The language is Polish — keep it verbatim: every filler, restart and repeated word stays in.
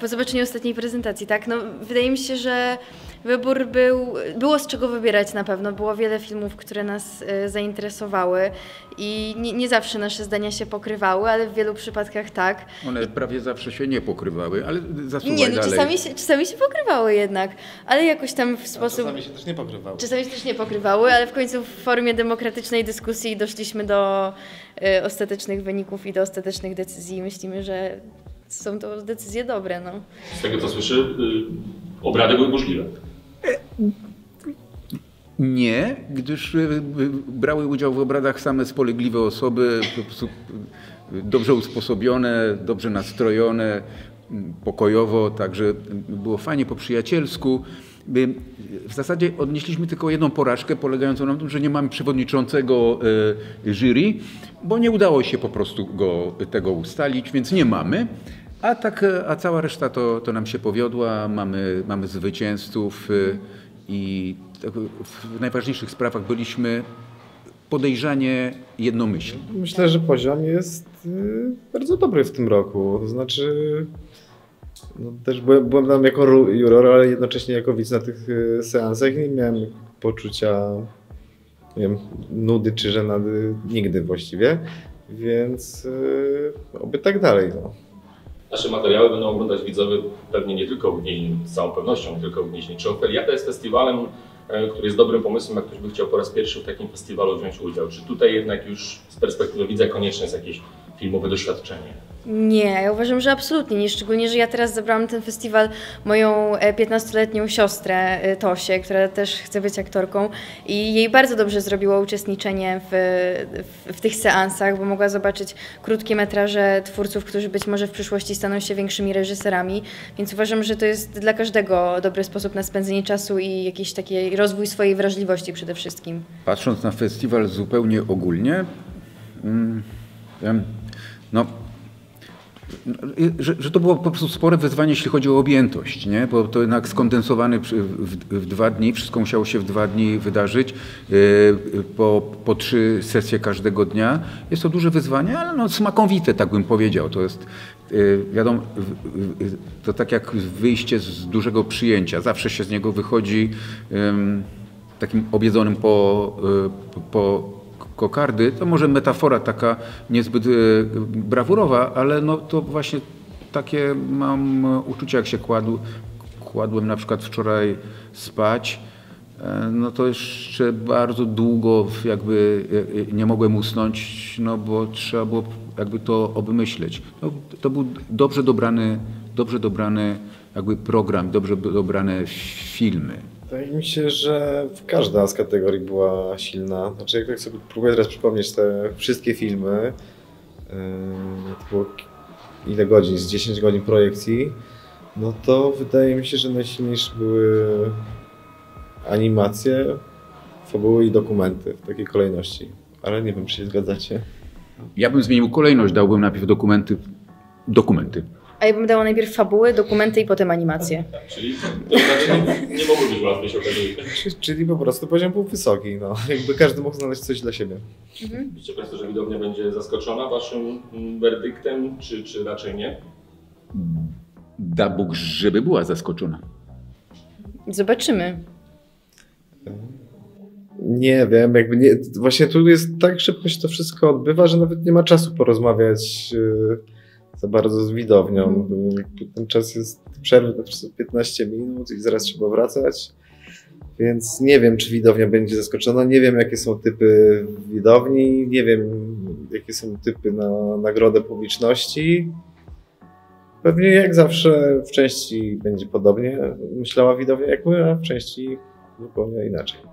po zobaczeniu ostatniej prezentacji, tak? No, wydaje mi się, że wybór był, było z czego wybierać na pewno. Było wiele filmów, które nas y, zainteresowały i nie, nie zawsze nasze zdania się pokrywały, ale w wielu przypadkach tak. One I... prawie zawsze się nie pokrywały, ale zasuwaj Nie, no dalej. czasami się, czasami się pokrywały jednak, ale jakoś tam w sposób... A czasami się też nie pokrywały. Czasami się też nie pokrywały, ale w końcu w formie demokratycznej dyskusji doszliśmy do y, ostatecznych wyników i do ostatecznych decyzji. Myślimy, że są to decyzje dobre. No. Z tego co słyszę, y, obrady były możliwe. Nie, gdyż brały udział w obradach same spolegliwe osoby, po prostu dobrze usposobione, dobrze nastrojone, pokojowo, także było fajnie po przyjacielsku. W zasadzie odnieśliśmy tylko jedną porażkę polegającą na tym, że nie mamy przewodniczącego jury, bo nie udało się po prostu go, tego ustalić, więc nie mamy. A, tak, a cała reszta to, to nam się powiodła, mamy, mamy zwycięzców i w najważniejszych sprawach byliśmy podejrzanie jednomyślni. Myślę, że poziom jest bardzo dobry w tym roku. To znaczy, no też byłem, byłem tam jako juror, ale jednocześnie jako widz na tych seansach i nie miałem poczucia, nie wiem, nudy czy żenady nigdy właściwie, więc oby tak dalej. No. Nasze materiały będą oglądać widzowie pewnie nie tylko w Gnieźnie, z całą pewnością nie tylko w Gnieźnie. Czy Ofeliata jest festiwalem, który jest dobrym pomysłem, jak ktoś by chciał po raz pierwszy w takim festiwalu wziąć udział? Czy tutaj jednak już z perspektywy widza konieczne jest jakieś filmowe doświadczenie? Nie, ja uważam, że absolutnie nie. Szczególnie, że ja teraz zabrałam ten festiwal moją piętnastoletnią siostrę Tosię, która też chce być aktorką i jej bardzo dobrze zrobiło uczestniczenie w, w, w tych seansach, bo mogła zobaczyć krótkie metraże twórców, którzy być może w przyszłości staną się większymi reżyserami, więc uważam, że to jest dla każdego dobry sposób na spędzenie czasu i jakiś taki rozwój swojej wrażliwości przede wszystkim. Patrząc na festiwal zupełnie ogólnie, no Że, że to było po prostu spore wyzwanie, jeśli chodzi o objętość, nie? Bo to jednak skondensowane w, w, w dwa dni, wszystko musiało się w dwa dni wydarzyć, yy, po, po trzy sesje każdego dnia. Jest to duże wyzwanie, ale no smakowite, tak bym powiedział. To jest, yy, wiadomo, yy, to tak jak wyjście z dużego przyjęcia. Zawsze się z niego wychodzi yy, takim objedzonym po, yy, po kokardy, to może metafora taka niezbyt brawurowa, ale no to właśnie takie mam uczucie, jak się kładł, kładłem na przykład wczoraj spać, no to jeszcze bardzo długo jakby nie mogłem usnąć, no bo trzeba było jakby to obmyśleć. No, to był dobrze dobrany, dobrze dobrany jakby program, dobrze dobrane filmy. Wydaje mi się, że każda z kategorii była silna. Znaczy, jak tak sobie próbuję teraz przypomnieć te wszystkie filmy, yy, to było ile godzin, z dziesięć godzin projekcji, no to wydaje mi się, że najsilniejsze były animacje, fabuły i dokumenty w takiej kolejności. Ale nie wiem, czy się zgadzacie. Ja bym zmienił kolejność, dałbym najpierw dokumenty. dokumenty. A ja bym dała najpierw fabuły, dokumenty i potem animacje. Tak, czyli to znaczy nie mogło być łatwe, się okazuje. Czyli po prostu poziom był wysoki, no. Jakby każdy mógł znaleźć coś dla siebie. Mhm. Widzicie Państwo, że widownia będzie zaskoczona waszym werdyktem, czy, czy raczej nie? Da Bóg, żeby była zaskoczona. Zobaczymy. Nie wiem, jakby nie, właśnie tu jest tak szybko się to wszystko odbywa, że nawet nie ma czasu porozmawiać yy, za bardzo z widownią. Ten czas jest przerwy to piętnaście minut i zaraz trzeba wracać. Więc nie wiem, czy widownia będzie zaskoczona, nie wiem, jakie są typy widowni, nie wiem, jakie są typy na nagrodę publiczności. Pewnie jak zawsze w części będzie podobnie myślała widownia jak my, a w części zupełnie inaczej.